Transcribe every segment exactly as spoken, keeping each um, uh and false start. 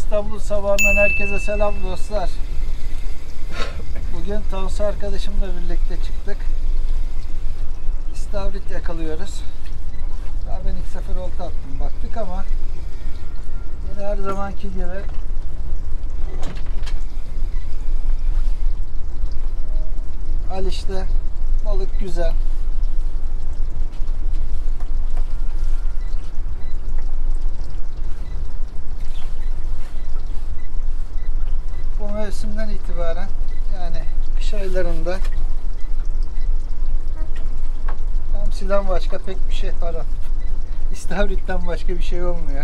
İstanbul sabahından herkese selam dostlar. Bugün Tansu arkadaşımla birlikte çıktık. İstavrit yakalıyoruz. Daha ben ilk sefer olta attım. Baktık ama yine her zamanki gibi al işte, balık güzel. Bu mevsimden itibaren, yani kış aylarında hamsiden başka pek bir şey var. İstavritten başka bir şey olmuyor.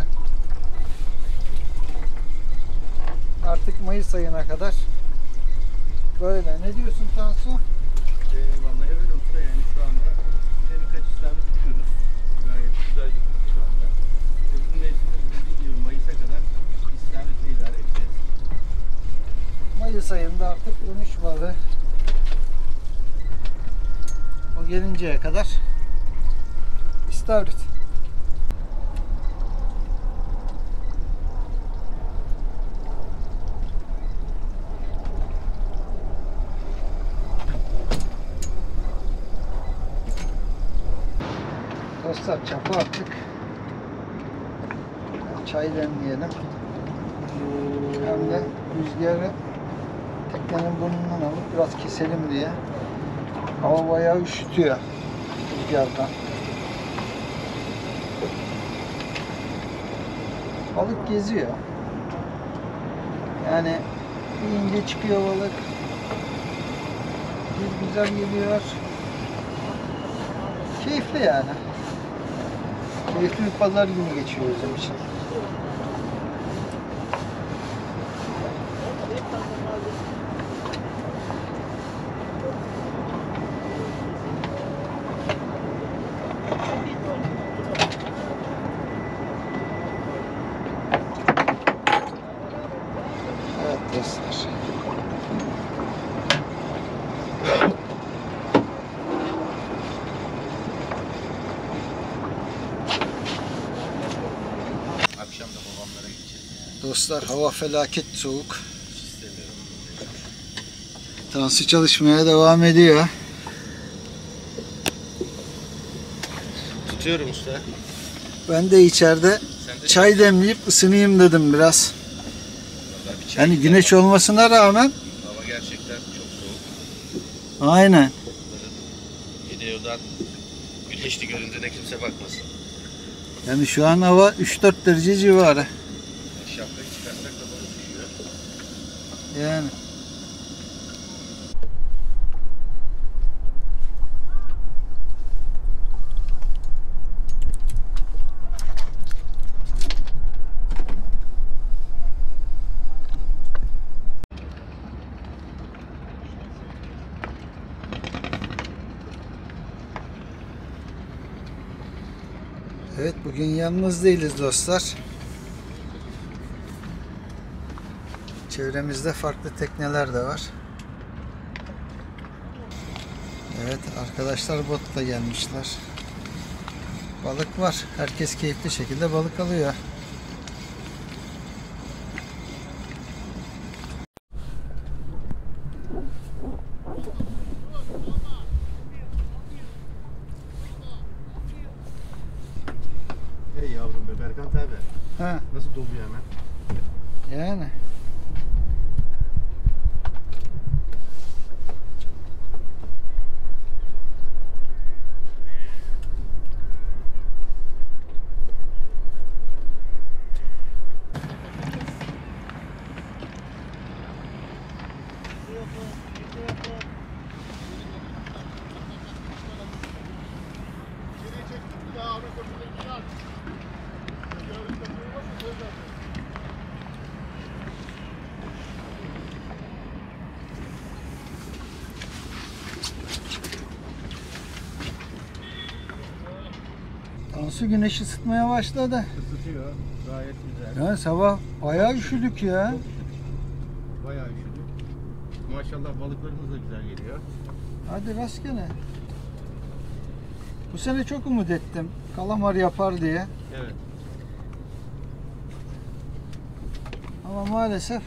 Artık Mayıs ayına kadar böyle. Ne diyorsun Tansu? Ee, vallahi öyle olsa yani şu anda bir birkaç istavrit tutuyoruz. Gayet güzel gidiyor şu anda. Ve bu mevsimde dediğim gibi Mayıs'a kadar istavritle idare edeceğiz. Mayıs ayında artık dönüş balığı. O gelinceye kadar istavrit. Dostlar, çapa attık. Çay demleyelim. Hem de rüzgarı teknenin burnundan alıp biraz keselim diye. Hava bayağı üşütüyor rüzgardan. Balık geziyor. Yani bir ince çıkıyor balık. Bir güzel geliyor. Keyifli yani. Keyifli bir pazar günü geçiyor bizim için. Evet dostlar. Akşam da babamlara gideceğiz. Dostlar, hava felaket soğuk. Tansu çalışmaya devam ediyor. Tutuyorum usta. Ben de içeride çay demleyip ısınayım dedim biraz. Yani güneş olmasına rağmen. Hava gerçekten çok soğuk. Aynen. Videodan güneşli göründüğüne kimse bakmasın. Yani şu an hava üç dört derece civarı. Şapkayı çıkarsak da balık düşüyor. Yani. Evet, bugün yalnız değiliz dostlar. Çevremizde farklı tekneler de var. Evet, arkadaşlar botla gelmişler. Balık var. Herkes keyifli şekilde balık alıyor. Hey yavrum be Berkant abi. Ha, Nasıl doluyor hemen? yani. Tansu güneş ısıtmaya başladı. Isıtıyor. Gayet güzel. Ya sabah bayağı üşüdük ya. Bayağı üşüdük. Maşallah balıklarımız da güzel geliyor. Hadi rastgele. Bu sene çok umut ettim. Kalamar yapar diye. Evet. Ama maalesef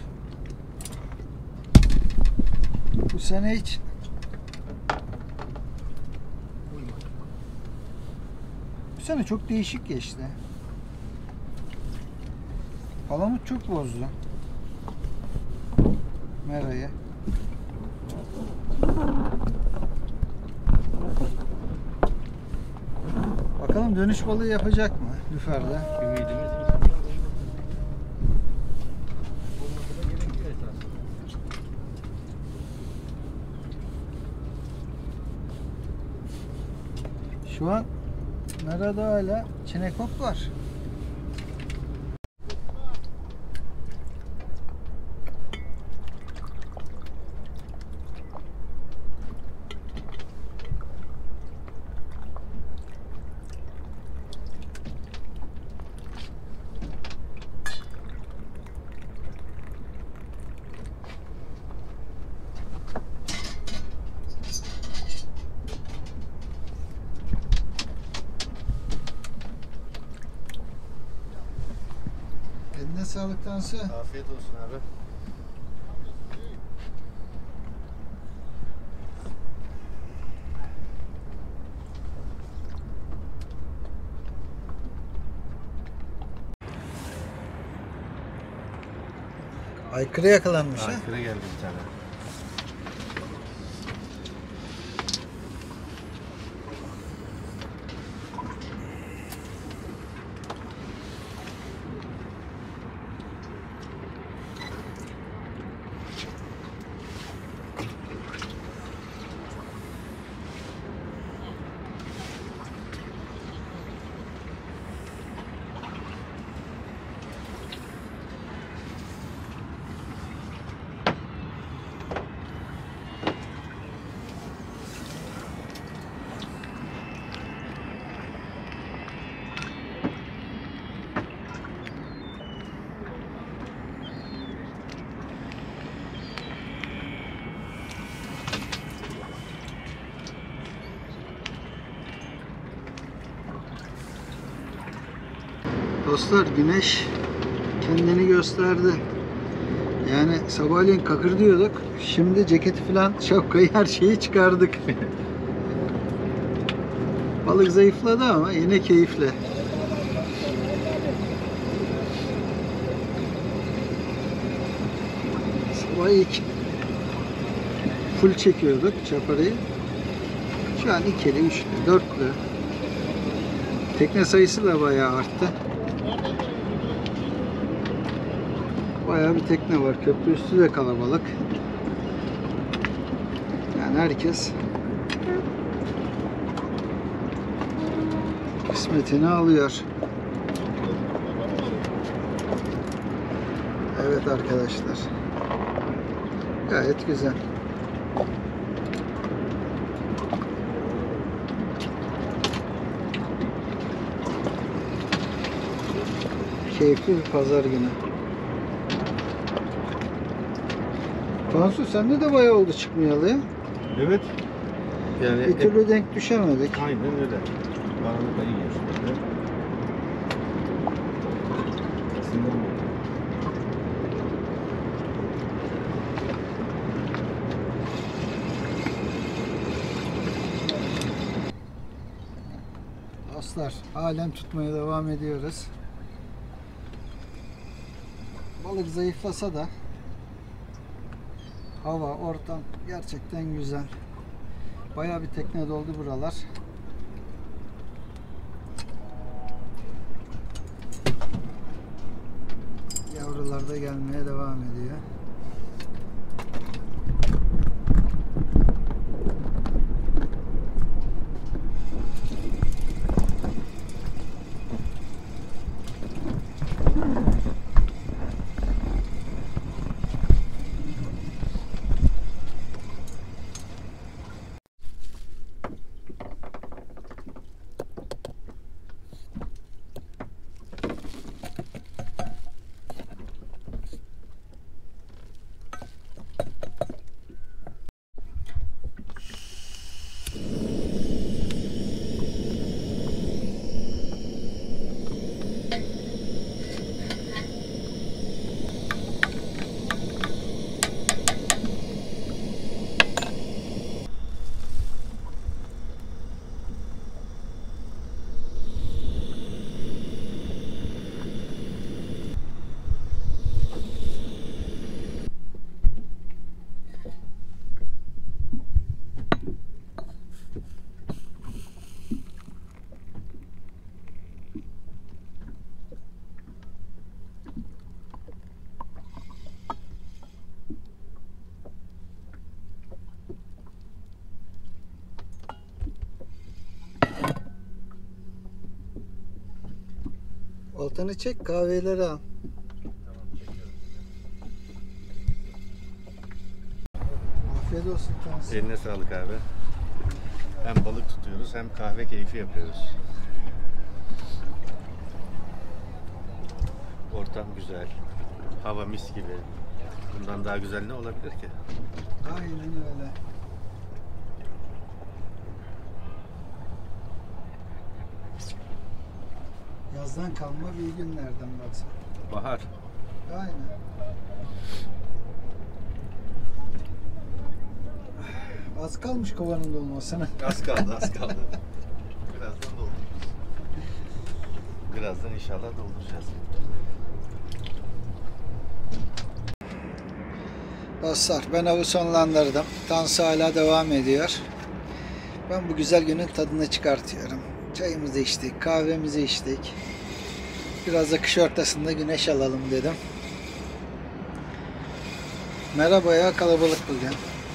bu sene hiç bu sene çok değişik geçti. Palamut çok bozdu merayı. Bakalım dönüş balığı yapacak mı lüferde? Ümidimiz Şu an merada hala çinekop var. Eline sağlık Tansu. Afiyet olsun abi. Aykırı yakalanmış ha. Aykırı geldi bir tane. Dostlar güneş kendini gösterdi. Yani sabahleyin kakır diyorduk. Şimdi ceketi falan, şapkayı, her şeyi çıkardık. Balık zayıfladı ama yine keyifli. Sabah ilk full çekiyorduk çaparayı. Şu an ikili, üçlü, dörtlü. Tekne sayısı da bayağı arttı. Bayağı bir tekne var. Köprü üstü de kalabalık. Yani herkes kısmetini alıyor. Evet arkadaşlar. Gayet güzel. Keyifli bir pazar günü. Tansu sende de bayağı oldu çıkmayalı ya. Evet. Yani Bir türlü denk düşemedik. aynen öyle. Karanlıkta iyi geçti. Dostlar halen tutmaya devam ediyoruz. Balık zayıflasa da hava, ortam gerçekten güzel. Bayağı bir tekne doldu buralar. Yavrular da gelmeye devam ediyor. Oltanı çek, kahveleri al. Tamam, çekiyorum. Afiyet olsun Tansu. Eline sağlık abi. Hem balık tutuyoruz hem kahve keyfi yapıyoruz. Ortam güzel. Hava mis gibi. Bundan daha güzel ne olabilir ki? Aynen öyle. Yazdan kalma bir günlerden baksana. Bahar. Aynen. Az kalmış kovanın dolmasına. Az kaldı, az kaldı. Birazdan doldururuz. Birazdan inşallah dolduracağız. Dostlar, ben avı sonlandırdım. Tansu hala devam ediyor. Ben bu güzel günün tadını çıkartıyorum. Çayımızı içtik, kahvemizi içtik. Biraz da kış ortasında güneş alalım dedim. Merhaba ya, kalabalık bugün.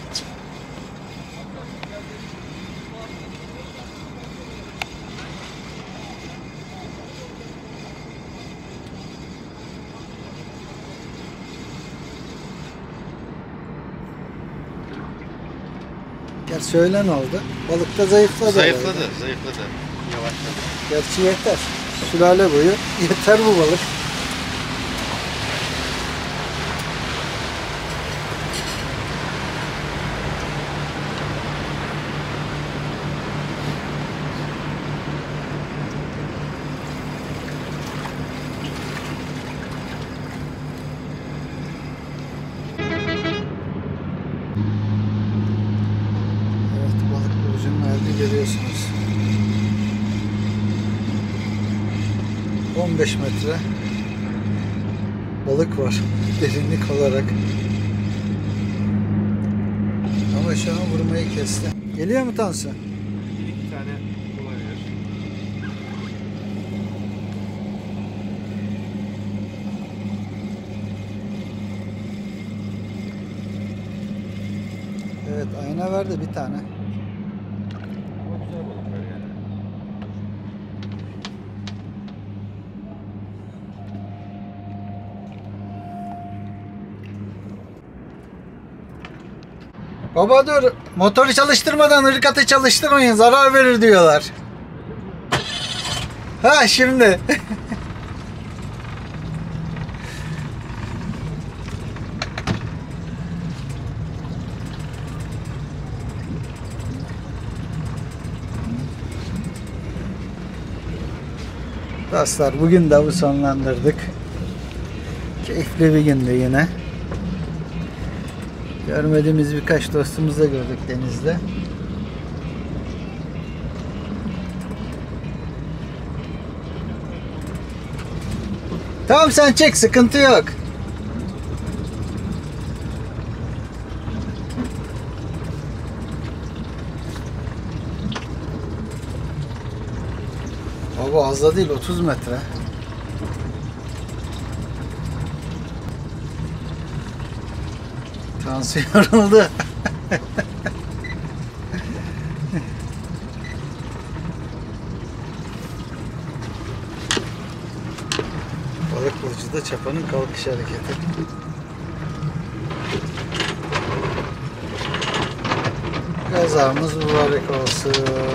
Gerçi öyle ne oldu? Balık da zayıfladı. Zayıfladı, herhalde. zayıfladı. Yavaşladı. Gerçi yeter. Sülale boyu yeter bu balık. Evet, balık burcunun halini görüyorsunuz. on beş metre balık var derinlik olarak. Ama şu an vurmayı kesti. Geliyor mu Tansu? Bir iki tane olabilir. Evet, ayna verdi bir tane. Ama güzel balıklar yani. Baba dur, motoru çalıştırmadan ırgatı çalıştırmayın, zarar verir diyorlar. Ha şimdi. Dostlar, bugün de avı sonlandırdık. Keyifli bir gündü yine. Görmediğimiz birkaç dostumuzu da gördük denizde. Tamam, sen çek, sıkıntı yok. Baba az da değil, otuz metre. Tansu yoruldu. Balık burcuda çapanın kalkış hareketi. Kazamız mübarek olsun.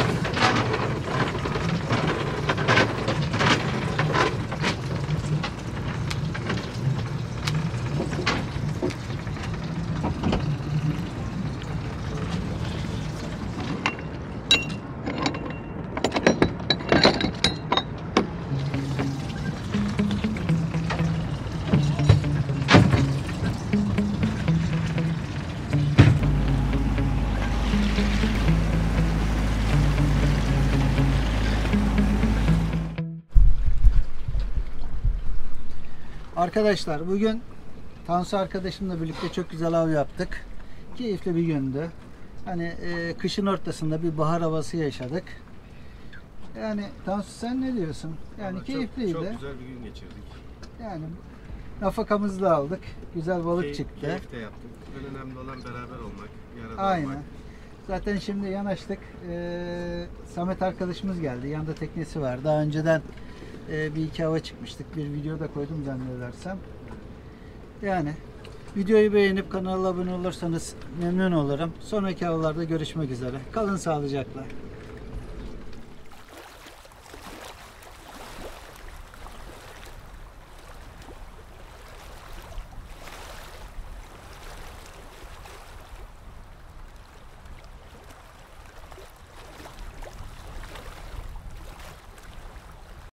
Arkadaşlar, bugün Tansu arkadaşımla birlikte çok güzel av yaptık. Keyifli bir gündü. Hani e, kışın ortasında bir bahar havası yaşadık. Yani Tansu, sen ne diyorsun? Yani Vallahi keyifliydi. Çok, çok güzel bir gün geçirdik. Yani nafakamızı da aldık. Güzel balık Key- çıktı. Keyif de yaptık. En önemli olan beraber olmak, bir arada Aynen. olmak. Zaten şimdi yanaştık. Ee, Samet arkadaşımız geldi. Yanında teknesi var. Daha önceden e, bir iki hava çıkmıştık. Bir video da koydum zannedersem. Yani videoyu beğenip kanala abone olursanız memnun olurum. Sonraki havalarda görüşmek üzere. Kalın sağlıcakla.